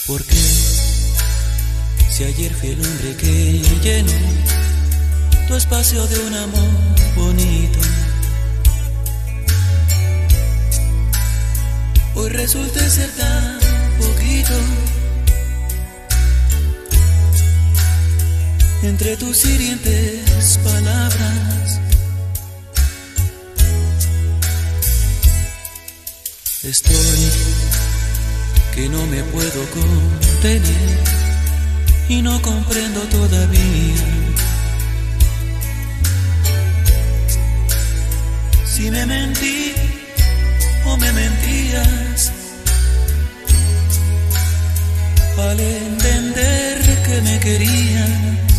Porque si ayer fui el hombre que llenó tu espacio de un amor bonito, hoy resulta ser tan poquito. Entre tus hirientes palabras estoy que no me puedo contener y no comprendo todavía si me mentí o me mentías al entender que me querías.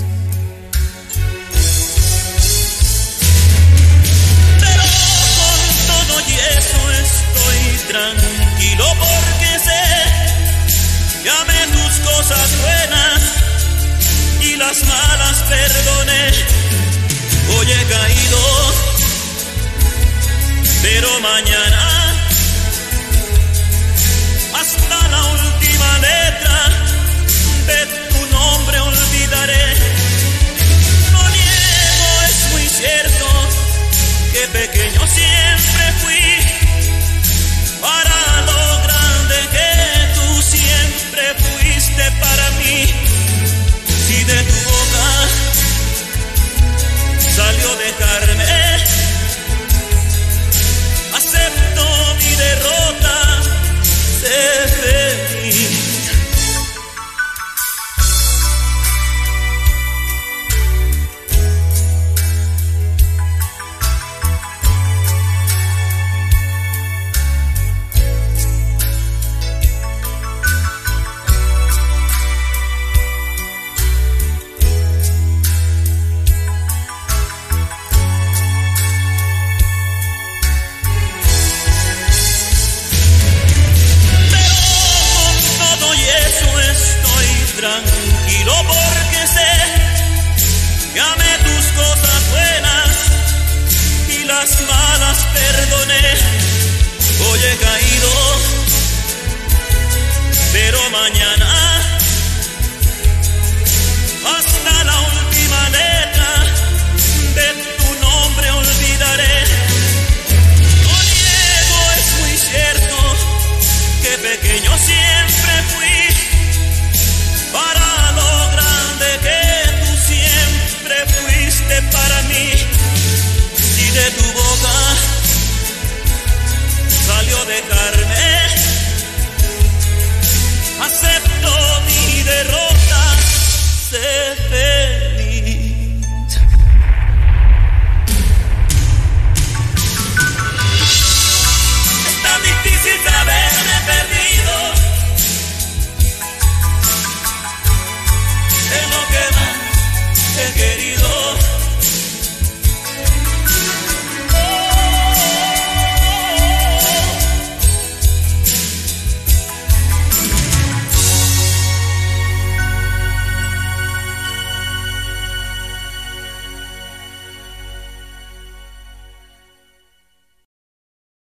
Pero con todo y eso estoy tranquilo porque sé que amé tus cosas buenas y las malas perdoné. Hoy he caído, pero mañana hasta la última letra de tu nombre olvidaré. No niego, es muy cierto que pequeño siempre fui para lo grande que tú siempre fuiste para mí. Si de tu boca salió dejarme, acepto mi derrota, sé feliz. Tranquilo porque sé que amé tus cosas buenas y las malas perdoné. Hoy he caído, pero mañana